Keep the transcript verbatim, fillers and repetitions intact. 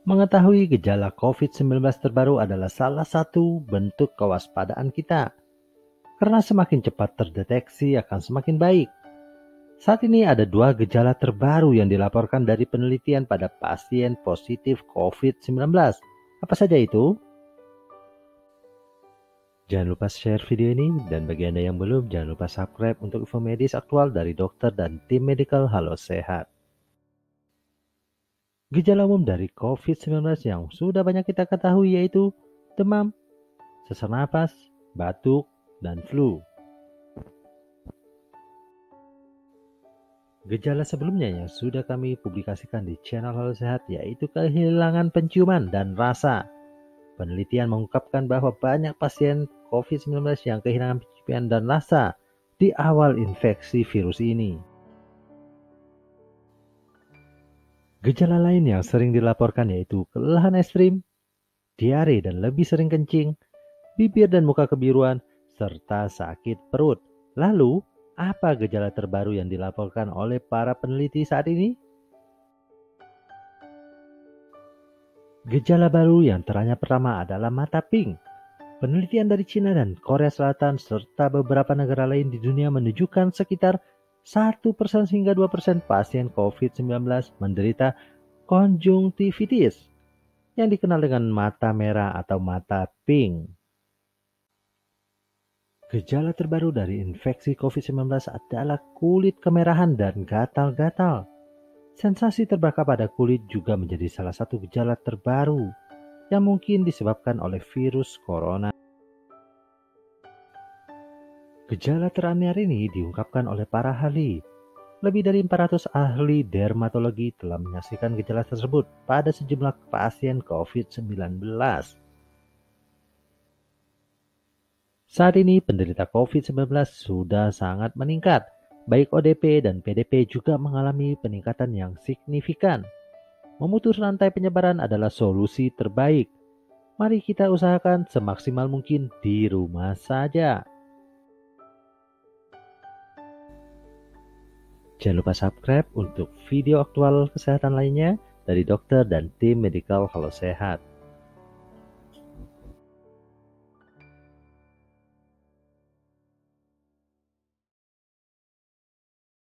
Mengetahui gejala covid sembilan belas terbaru adalah salah satu bentuk kewaspadaan kita. Karena semakin cepat terdeteksi akan semakin baik. Saat ini ada dua gejala terbaru yang dilaporkan dari penelitian pada pasien positif covid sembilan belas. Apa saja itu? Jangan lupa share video ini, dan bagi Anda yang belum, jangan lupa subscribe untuk info medis aktual dari dokter dan tim Medical Halo Sehat. Gejala umum dari covid sembilan belas yang sudah banyak kita ketahui yaitu demam, sesak napas, batuk, dan flu. Gejala sebelumnya yang sudah kami publikasikan di channel Halo Sehat yaitu kehilangan penciuman dan rasa. Penelitian mengungkapkan bahwa banyak pasien covid sembilan belas yang kehilangan penciuman dan rasa di awal infeksi virus ini. Gejala lain yang sering dilaporkan yaitu kelelahan ekstrim, diare dan lebih sering kencing, bibir dan muka kebiruan, serta sakit perut. Lalu, apa gejala terbaru yang dilaporkan oleh para peneliti saat ini? Gejala baru yang teranyap pertama adalah mata pink. Penelitian dari Cina dan Korea Selatan serta beberapa negara lain di dunia menunjukkan sekitar satu persen hingga dua persen pasien covid sembilan belas menderita konjungtivitis yang dikenal dengan mata merah atau mata pink. Gejala terbaru dari infeksi covid sembilan belas adalah kulit kemerahan dan gatal-gatal. Sensasi terbakar pada kulit juga menjadi salah satu gejala terbaru yang mungkin disebabkan oleh virus corona. Gejala teranyar ini diungkapkan oleh para ahli. Lebih dari empat ratus ahli dermatologi telah menyaksikan gejala tersebut pada sejumlah pasien covid sembilan belas. Saat ini penderita covid sembilan belas sudah sangat meningkat. Baik O D P dan P D P juga mengalami peningkatan yang signifikan. Memutus rantai penyebaran adalah solusi terbaik. Mari kita usahakan semaksimal mungkin di rumah saja. Jangan lupa subscribe untuk video aktual kesehatan lainnya dari dokter dan tim Medical Halo Sehat.